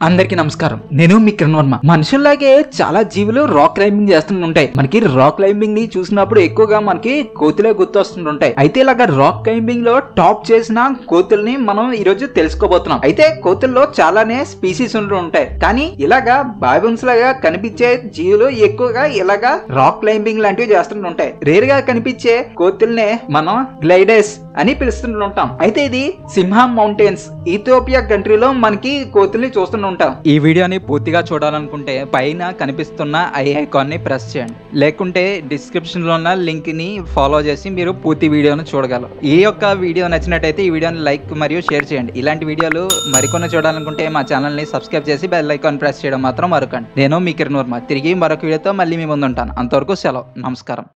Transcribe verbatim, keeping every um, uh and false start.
అందరికీ నమస్కారం. నేను మీ కిరణ్ వర్మ. మనుషుల్లాగే చాలా జీవులు రాక్ క్లైంబింగ్ చేస్తుంటాయి. మనకి రాక్ క్లైంబింగ్ ని చూసినప్పుడు ఎక్కువగా మనకి కోతులే గుర్తొస్తుంటాయి. అయితే ఇలాగా రాక్ క్లైంబింగ్ లో టాప్ చేసిన కోతుల్ని మనం ఈ రోజు తెలుసుకోబోతున్నాం. అయితే కోతుల్లో చాలానే స్పీసీస్ ఉంటూ ఉంటాయి, కానీ ఇలాగా బాబున్స్ లాగా కనిపించే జీవులు ఎక్కువగా ఇలాగా రాక్ క్లైంబింగ్ లాంటివి చేస్తుంటాయి. రేర్ గా కనిపించే కోతుల్నే మనం గ్లైడర్స్ అని పిలుస్తుంటాం. అయితే ఇది సింహం మౌంటైన్స్ ఇథియోపియా కంట్రీలో మనకి కోతుల్ని చూస్తూ ఉంటాం. ఈ వీడియోని పూర్తిగా చూడాలనుకుంటే పైన కనిపిస్తున్న ఐ ఐకాన్ ని ప్రెస్ చేయండి, లేకుంటే డిస్క్రిప్షన్ లో ఉన్న లింక్ ని ఫాలో చేసి మీరు పూర్తి వీడియోను చూడగలరు. ఈ యొక్క వీడియో నచ్చినట్టయితే ఈ వీడియోని లైక్ మరియు షేర్ చేయండి. ఇలాంటి వీడియోలు మరికొన్ని చూడాలనుకుంటే మా ఛానల్ ని సబ్స్క్రైబ్ చేసి బెల్ ఐకాన్ ప్రెస్ చేయడం మాత్రం మరొకండి. నేను మీ కిరణ్ వర్మ. తిరిగి మరొక వీడియోతో మళ్ళీ మీ ముందు ఉంటాను. అంతవరకు సెలవు. నమస్కారం.